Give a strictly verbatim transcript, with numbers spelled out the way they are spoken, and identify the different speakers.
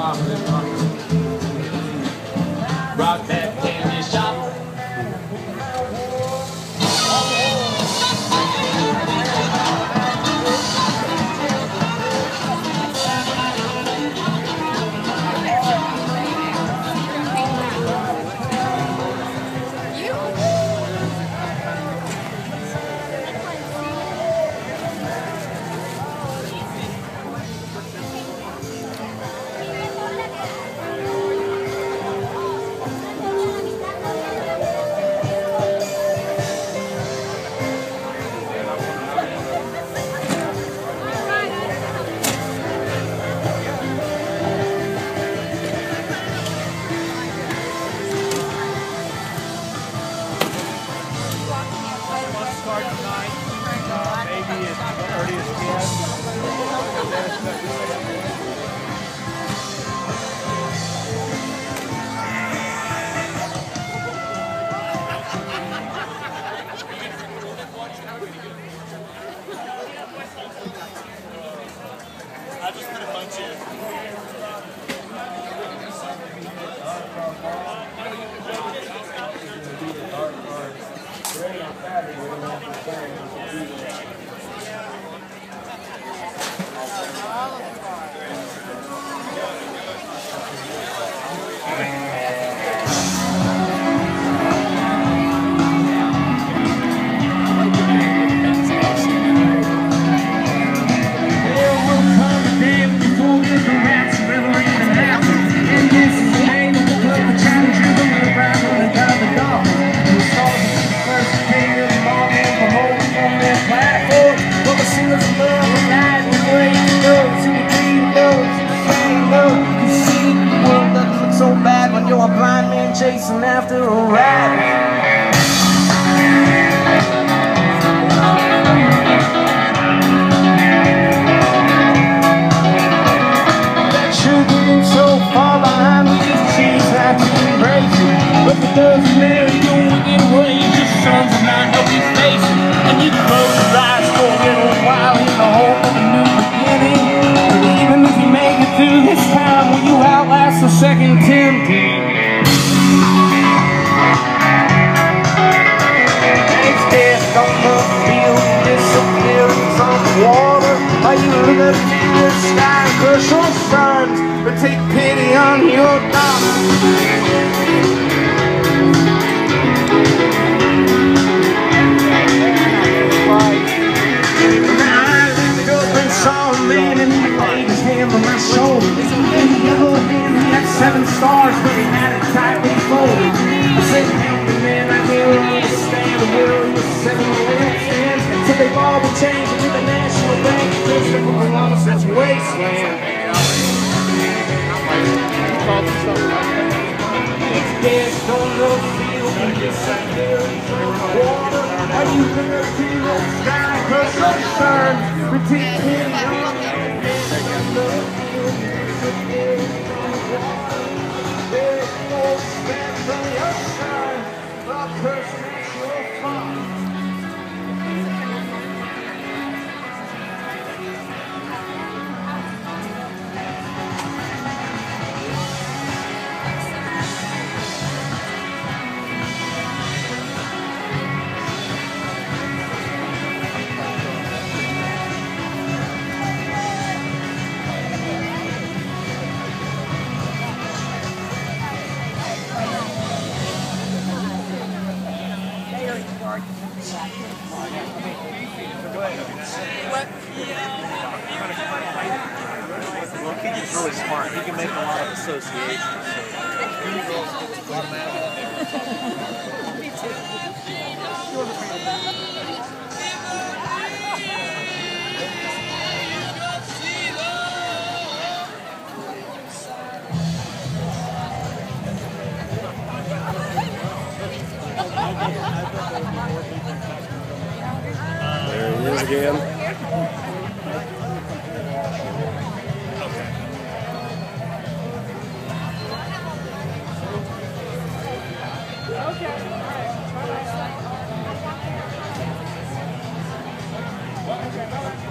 Speaker 1: Rock that candy shop.
Speaker 2: I just put a bunch in.
Speaker 3: You're a blind man chasing after a rat. That you're getting so far behind me, she's not to embrace it. But it doesn't matter, you're wicked ways, your sons of mine help you face it. And you close your eyes for a little while in the hope of a new beginning. But even if you make it through this time, will you outlast the second tempting? Are you looking up to the sky and crush your sons, but take pity on your daughters? When I looked up and saw a man and he laid his hand on my shoulder. In the yellow hand he had seven stars, but he had it tightly folded. I said, help me man, I can't understand the world with seven lampstands. So they've all been changed into the National Bank. Christopher Columbus, that's wasteland. It's dead, don't know the field, and just out there in the water. Are you gonna see the sky crush your sun? Repeat pity on the field, there's no stand from your son. The person that's your father.
Speaker 4: Well, Keegan's really smart. He can make a lot of associations.
Speaker 5: Me too.
Speaker 6: There he is again.
Speaker 5: Okay.